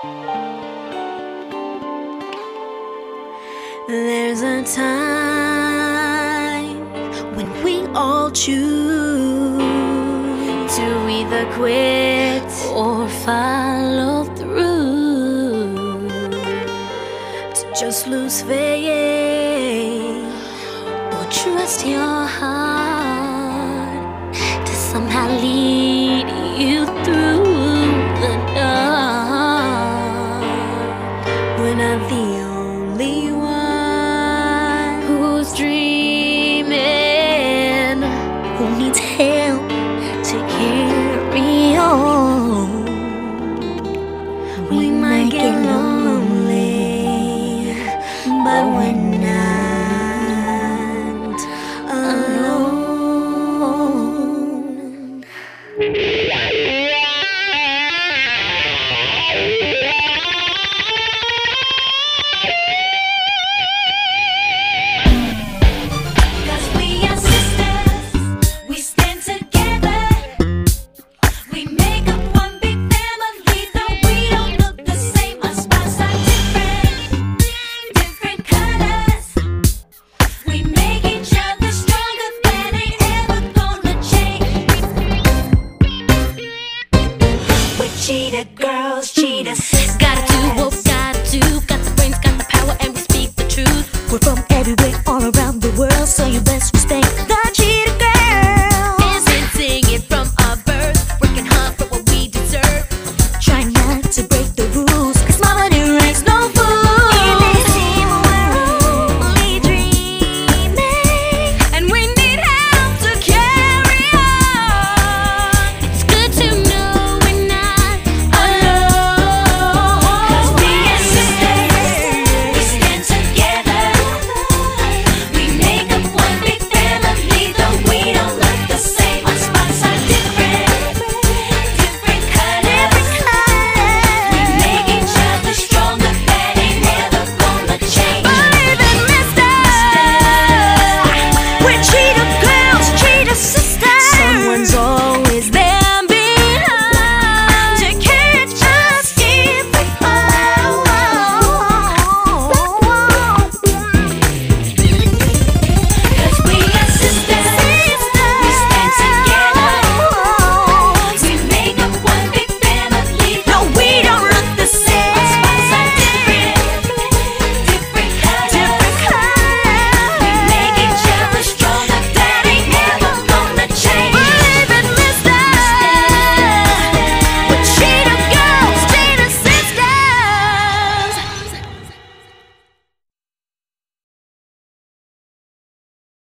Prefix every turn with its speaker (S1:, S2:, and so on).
S1: There's a time when we all choose to either quit or follow through, to just lose faith or trust your heart to somehow lead you through the dark. We're not the only one who's dreaming, who needs help to carry on. We might get lonely, but we're not alone. Cheetah girls, cheetahs, gotta do what